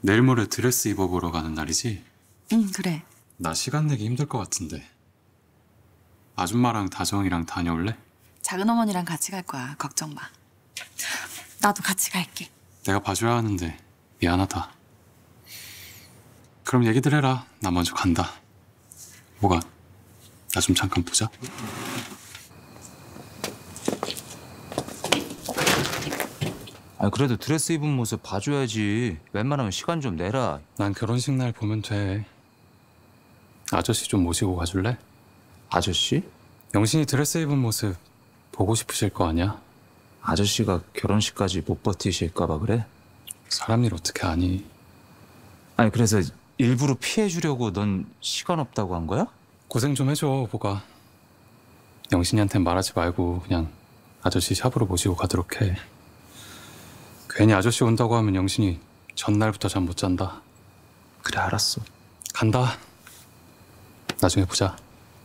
내일 모레 드레스 입어보러 가는 날이지? 응, 그래. 나 시간 내기 힘들 것 같은데. 아줌마랑 다정이랑 다녀올래? 작은 어머니랑 같이 갈 거야. 걱정 마. 나도 같이 갈게. 내가 봐줘야 하는데 미안하다. 그럼 얘기들 해라. 나 먼저 간다. 뭐가? 나 좀 잠깐 보자. 아니 그래도 드레스 입은 모습 봐줘야지. 웬만하면 시간 좀 내라. 난 결혼식 날 보면 돼. 아저씨 좀 모시고 가줄래? 아저씨? 영신이 드레스 입은 모습 보고 싶으실 거 아니야? 아저씨가 결혼식까지 못 버티실까 봐 그래? 사람 일 어떻게 아니? 아니 그래서 일부러 피해주려고 넌 시간 없다고 한 거야? 고생 좀 해줘, 보가. 영신이한텐 말하지 말고 그냥 아저씨 샵으로 모시고 가도록 해. 괜히 아저씨 온다고 하면 영신이 전날부터 잠 못 잔다. 그래 알았어. 간다. 나중에 보자.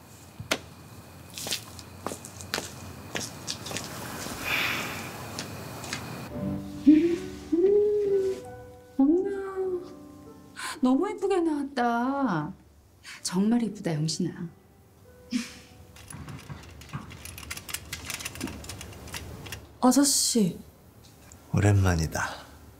어머나, 너무 예쁘게 나왔다. 정말 예쁘다, 영신아. 아저씨. 오랜만이다.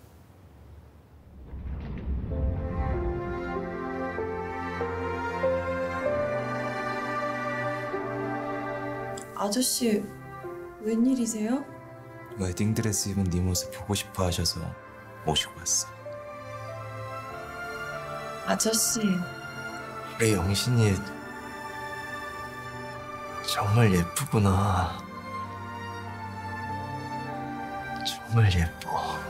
아저씨, 웬일이세요? 웨딩드레스 입은 네 모습 보고 싶어 하셔서 모시고 왔어. 아저씨, 우리 영신이 정말 예쁘구나. 정말 예뻐.